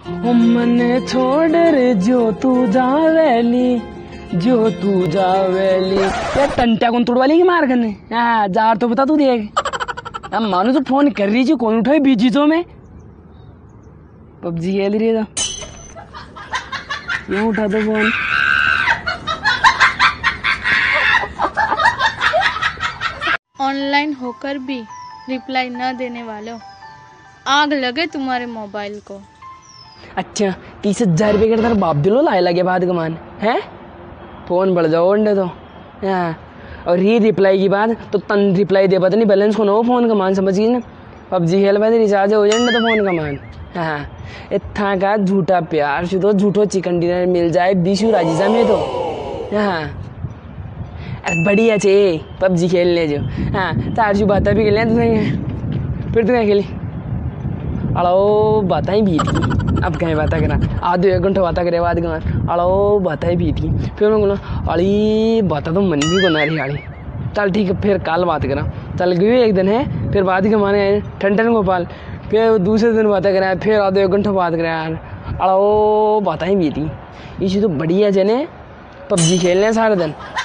मने छोड़ रे जो तू जावेली, जो तू जावेली। यार टंटा कौन तोड़ वाली की मार करने? हाँ जार तो बता तू देख। अब मानो तो फोन कर रही थी, कौन उठाई बीजी तो मैं पबजी खेल रही था, क्यों उठा दो फोन। ऑनलाइन होकर भी रिप्लाई न देने वालों, आग लगे तुम्हारे मोबाइल को। अच्छा 30,000 रुपये का तेरा बाप दिलो लाए लगे बाद कमान है, फोन बढ़ जाओ अंडे तो। हाँ और ये रिप्लाई की बात तो तन रिप्लाई दे पता नहीं बैलेंस को नो फोन कमान, समझ गई ना। पबजी खेल पाए रिचार्ज हो जाए तो फोन कमान। हाँ इतना का झूठा प्यार शुद्ध झूठो चिकन डिनर मिल जाए बीशू राजीसा में तो। हाँ अरे बढ़िया चे पबजी खेल ले जो। हाँ तारजू बातें भी खेल तुम्हें, फिर तुम्हें खेली अड़ो बातें भी थी। अब कहीं बातें करा आधे 1 घंटा बातें करे बाद कमान अड़ो बातें भी थी। फिर मैं बोला अड़ी बातें तो मन भी को ना रही आड़ी, चल ठीक है फिर कल बात करा। चल गई एक दिन है, फिर बाद के माने ठंडन गोपाल, फिर दूसरे दिन बातें कराया, फिर आधे 1 घंटा बात करा यार अड़ो बातें भी थी। इसी तो बढ़िया जने पबजी खेलने सारे दिन।